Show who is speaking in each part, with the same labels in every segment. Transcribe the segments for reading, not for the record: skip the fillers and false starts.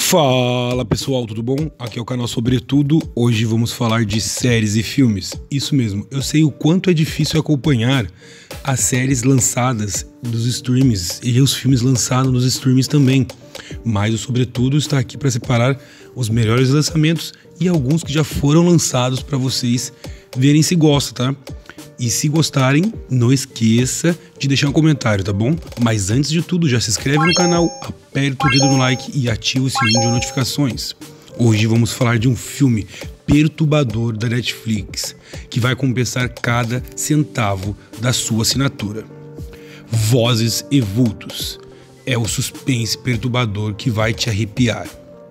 Speaker 1: Fala pessoal, tudo bom? Aqui é o canal Sobretudo. Hoje vamos falar de séries e filmes. Isso mesmo, eu sei o quanto é difícil acompanhar as séries lançadas dos streams e os filmes lançados nos streams também. Mas o Sobretudo está aqui para separar os melhores lançamentos e alguns que já foram lançados para vocês verem se gostam, tá? E se gostarem, não esqueça de deixar um comentário, tá bom? Mas antes de tudo, já se inscreve no canal, aperta o dedo no like e ativa o sininho de notificações. Hoje vamos falar de um filme perturbador da Netflix, que vai compensar cada centavo da sua assinatura. Vozes e Vultos é o suspense perturbador que vai te arrepiar.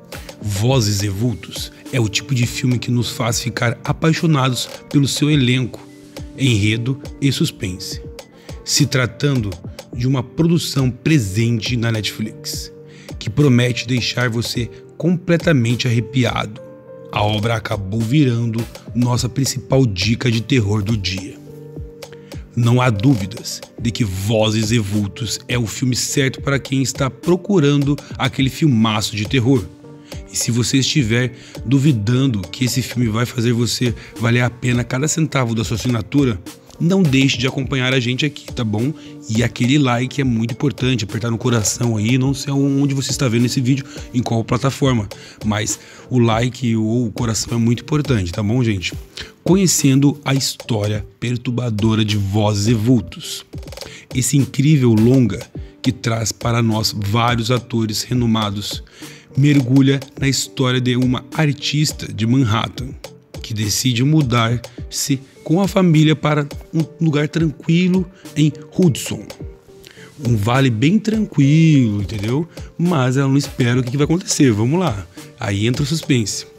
Speaker 1: Vozes e Vultos é o tipo de filme que nos faz ficar apaixonados pelo seu elenco, enredo e suspense, se tratando de uma produção presente na Netflix, que promete deixar você completamente arrepiado. A obra acabou virando nossa principal dica de terror do dia. Não há dúvidas de que Vozes e Vultos é o filme certo para quem está procurando aquele filmaço de terror. E se você estiver duvidando que esse filme vai fazer você valer a pena cada centavo da sua assinatura, não deixe de acompanhar a gente aqui, tá bom? E aquele like é muito importante, apertar no coração aí, não sei onde você está vendo esse vídeo, em qual plataforma, mas o like ou o coração é muito importante, tá bom, gente? Conhecendo a história perturbadora de Vozes e Vultos, esse incrível longa que traz para nós vários atores renomados, mergulha na história de uma artista de Manhattan que decide mudar-se com a família para um lugar tranquilo em Hudson. Um vale bem tranquilo, entendeu? Mas ela não espera o que vai acontecer. Vamos lá. Aí entra o suspense.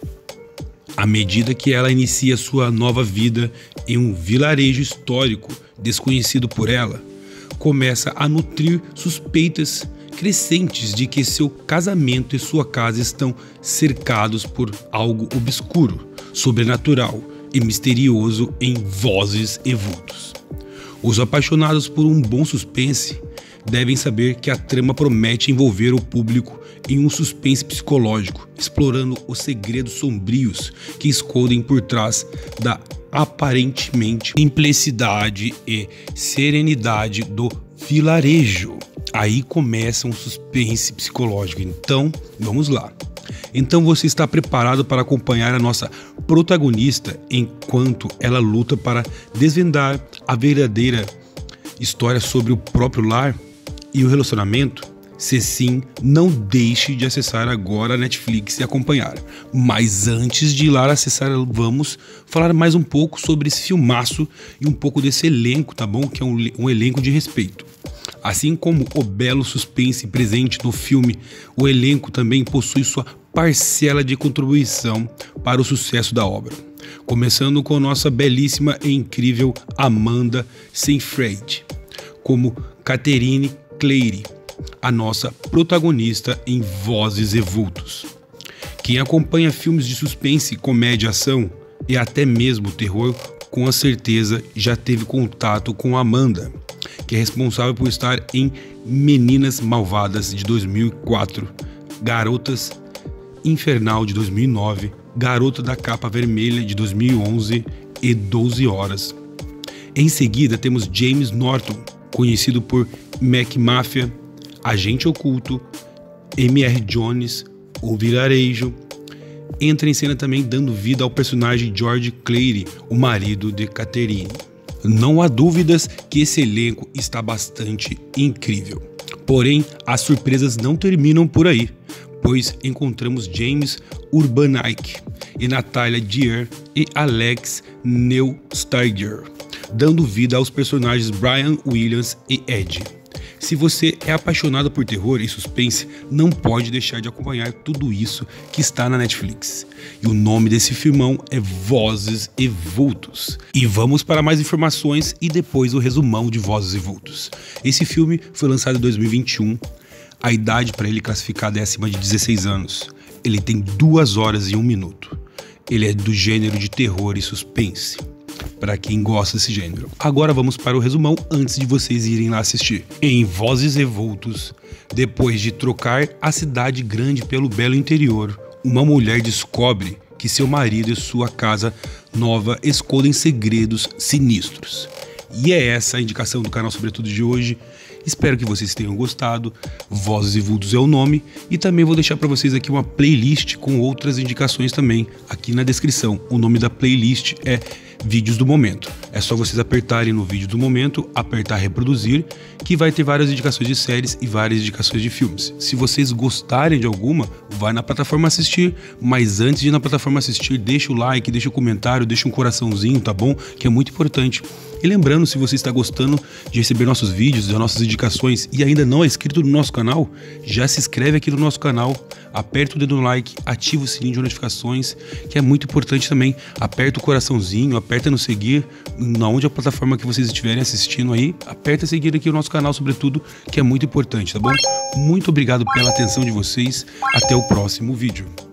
Speaker 1: À medida que ela inicia sua nova vida em um vilarejo histórico desconhecido por ela, começa a nutrir suspeitas crescentes de que seu casamento e sua casa estão cercados por algo obscuro, sobrenatural e misterioso em Vozes e Vultos. Os apaixonados por um bom suspense devem saber que a trama promete envolver o público em um suspense psicológico, explorando os segredos sombrios que escondem por trás da aparentemente simplicidade e serenidade do vilarejo. Aí começa um suspense psicológico. Então, vamos lá. Então você está preparado para acompanhar a nossa protagonista enquanto ela luta para desvendar a verdadeira história sobre o próprio lar e o relacionamento? Se sim, não deixe de acessar agora a Netflix e acompanhar. Mas antes de ir lá acessar, vamos falar mais um pouco sobre esse filmaço e um pouco desse elenco, tá bom? Que é um elenco de respeito. Assim como o belo suspense presente no filme, o elenco também possui sua parcela de contribuição para o sucesso da obra. Começando com nossa belíssima e incrível Amanda Seyfried, como Catherine Clary, a nossa protagonista em Vozes e Vultos. Quem acompanha filmes de suspense, comédia, ação e até mesmo terror, com certeza já teve contato com Amanda, que é responsável por estar em Meninas Malvadas de 2004, Garotas Infernal de 2009, Garota da Capa Vermelha de 2011 e 12 Horas. Em seguida temos James Norton, conhecido por Mac Máfia, Agente Oculto, M.R. Jones, O Vilarejo. Entra em cena também dando vida ao personagem George Clary, o marido de Catherine. Não há dúvidas que esse elenco está bastante incrível. Porém, as surpresas não terminam por aí, pois encontramos James Urbaniak e Natalia Dyer e Alex Neustadter, dando vida aos personagens Brian Williams e Ed. Se você é apaixonado por terror e suspense, não pode deixar de acompanhar tudo isso que está na Netflix. E o nome desse filmão é Vozes e Vultos. E vamos para mais informações e depois o resumão de Vozes e Vultos. Esse filme foi lançado em 2021. A idade para ele classificada é acima de 16 anos. Ele tem 2 horas e 1 minuto. Ele é do gênero de terror e suspense. para quem gosta desse gênero. Agora vamos para o resumão antes de vocês irem lá assistir. Em Vozes Revoltos, depois de trocar a cidade grande pelo belo interior, uma mulher descobre que seu marido e sua casa nova escondem segredos sinistros. E é essa a indicação do canal Sobretudo de hoje. Espero que vocês tenham gostado. Vozes e Vultos é o nome. E também vou deixar para vocês aqui uma playlist com outras indicações também aqui na descrição. O nome da playlist é Vídeos do Momento. É só vocês apertarem no vídeo do momento, apertar reproduzir, que vai ter várias indicações de séries e várias indicações de filmes. Se vocês gostarem de alguma, vai na plataforma assistir, mas antes de ir na plataforma assistir, deixa o like, deixa o comentário, deixa um coraçãozinho, tá bom? Que é muito importante. E lembrando, se você está gostando de receber nossos vídeos, das nossas indicações e ainda não é inscrito no nosso canal, já se inscreve aqui no nosso canal, aperta o dedo no like, ativa o sininho de notificações, que é muito importante também. Aperta o coraçãozinho, aperta no seguir, onde a plataforma que vocês estiverem assistindo aí, aperta seguir aqui o nosso canal, sobretudo, que é muito importante, tá bom? Muito obrigado pela atenção de vocês, até o próximo vídeo.